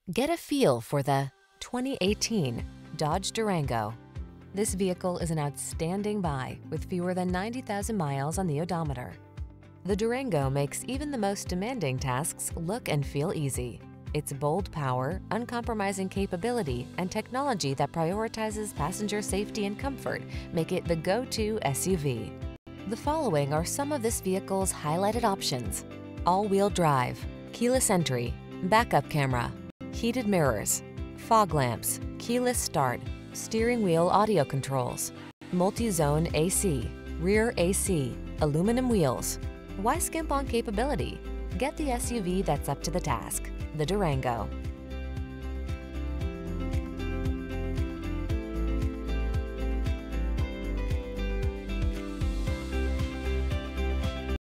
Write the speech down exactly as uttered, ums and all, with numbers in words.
Get a feel for the twenty eighteen Dodge Durango. This vehicle is an outstanding buy with fewer than ninety thousand miles on the odometer. The Durango makes even the most demanding tasks look and feel easy. Its bold power, uncompromising capability, and technology that prioritizes passenger safety and comfort make it the go-to S U V. The following are some of this vehicle's highlighted options: all-wheel drive, keyless entry, backup camera, heated mirrors, fog lamps, keyless start, steering wheel audio controls, multi-zone A C, rear A C, aluminum wheels. Why skimp on capability? Get the S U V that's up to the task, the Durango.